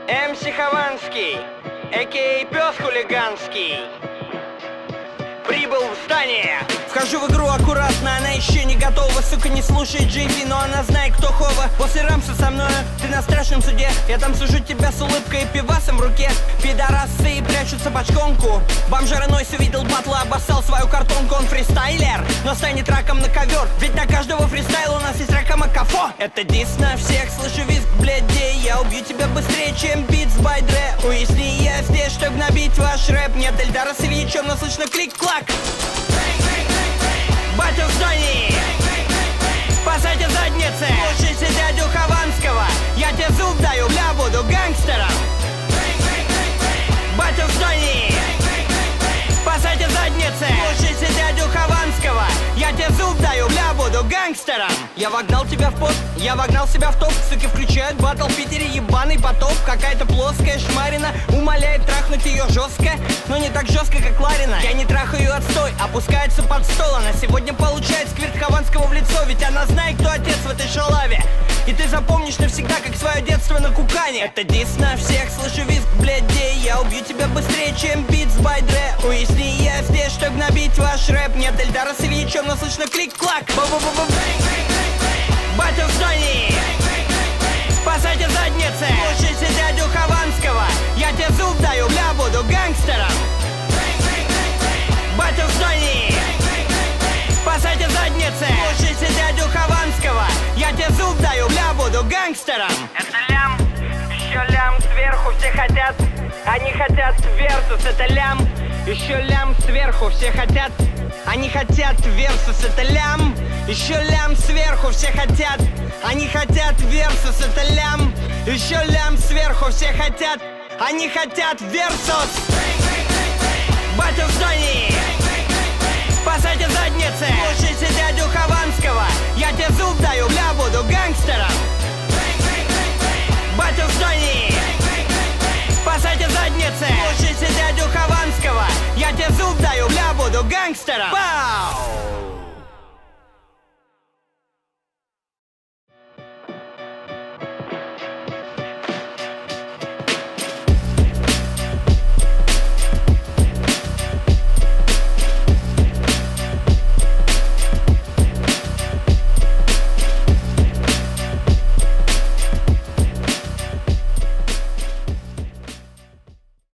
МС Хованский, а.к.а. Пес Хулиганский, прибыл в здание. Вхожу в игру аккуратно, она еще не готова. Сука, не слушает Джейфи, но она знает, кто Хова. После рамса со мной, ты на страшном суде. Я там сужу тебя с улыбкой и пивасом в руке. Пидорасы прячутся под шконку. Бомжара Нойс увидел батла, обоссал свою картонку. Он фристайлер, но станет раком на ковер. Ведь на каждого фристайла у нас есть раком кафо. Это дис на всех, слышу визг, блядей. Я убью тебя быстрее, чем Beats by Dre. Уясни, я здесь, чтобы набить ваш рэп. Нет Эльдара с Ильичем, но слышно клик-клак. Батя в здании, спасайте задницы. Слушайте дядю Хованского, я тебе зуб даю, бля, буду гангстером. Батя в здании, спасайте задницы. Слушайте дядю Хованского, я тебе зуб даю, бля, буду гангстером. Я вогнал тебя в пост, я вогнал себя в топ. Суки включают батл в Питере, ебаный потоп. Какая-то плоская шмарина умоляет трахнуть ее жестко, но не так жестко, как Ларина. Я не трахаю отстой, опускается под стол. Она сегодня получает сквирт Хованского в лицо. Ведь она знает, кто отец в этой шалаве. И ты запомнишь навсегда, как свое детство на кукане. Это дис на всех, слышу визг, блядей. Я убью тебя быстрее, чем Beats by Dre. Уясни, я здесь, чтобы набить ваш рэп. Нет Эльдара с Ильичем, но слышно клик-клак. Батя в здании, спасайте задницы. Слушайте дядю Хованского, я тебе зуб даю, бля, буду гангстером. Батя в здании, спасайте задницы. Слушайте дядю Хованского, я тебе зуб даю, бля, буду гангстером. Это лям, еще лям сверху, все хотят. Они хотят версус, это лям. Еще лям сверху, все хотят. Они хотят версус, это лям. Еще лям сверху, все хотят. Они хотят версус, это лям. Еще лям сверху, все хотят. Они хотят версус. Батя в здании, спасайте задницы. Слушайте дядю Хованского, я тебе зуб даю, бля, буду гангстером. Батя в здании, спасайте задницы. Слушайте дядю Хованского, я тебе зуб даю, бля, буду гангстером. Вау!